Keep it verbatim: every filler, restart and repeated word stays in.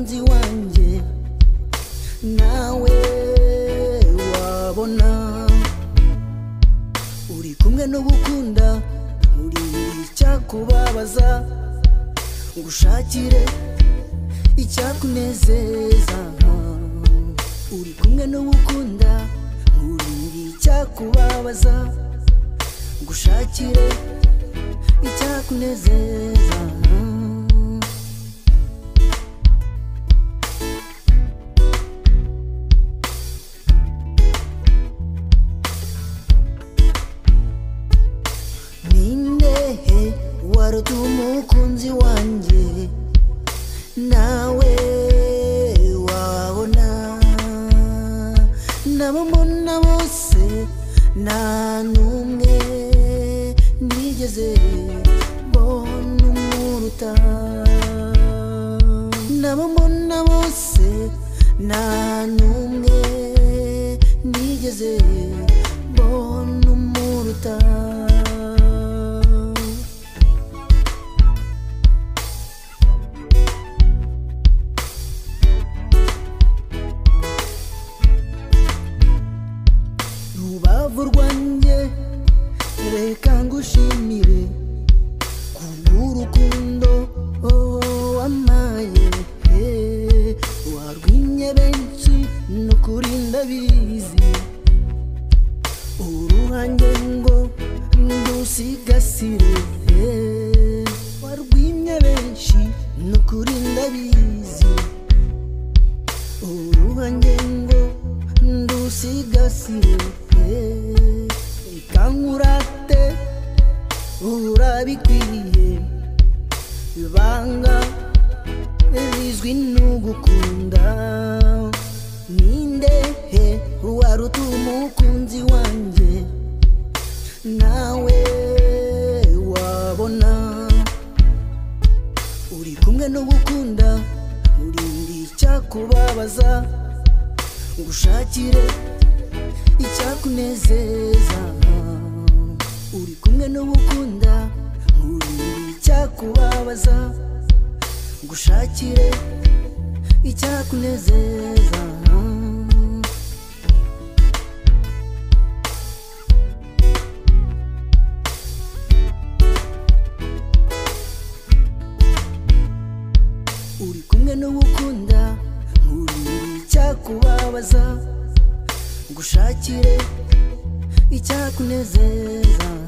n'umukunzi wanjye nawe wabona uri kumwe n'ugukunda uri icyakubabaza ngushakire icyakunezeza uri kumwe n'ugukunda uri icyakubabaza ngushakire icyakunezeza nindehe waruta umukunzi wanjye nawe wabona nabamona bose nta n'umwe nigeze mbona umuruta nabamona bose nta n'umwe nigeze mbona umuruta rubavu rwanjye reka ngushimire kubw'urukundo wampaye warwimye benshi n'ukuri ndabizi uruhange ngo ndusigasire warwimye benshi n'ukuri ndabizi uruhange ngo ndusigasire ikankurate urabikwiye ibanga rizwi n'ugukunda nindehe waruta umukunzi wanjye nawe wabona uri kumwe n'ugukunda uri icyakubabaza ngushakire icyakunezeza uri kumwe n'ugukunda uri icyakubabaza ngushakire icyakunezeza uri kumwe n'ugukunda uri icyakubabaza ngushakire icyakunezeza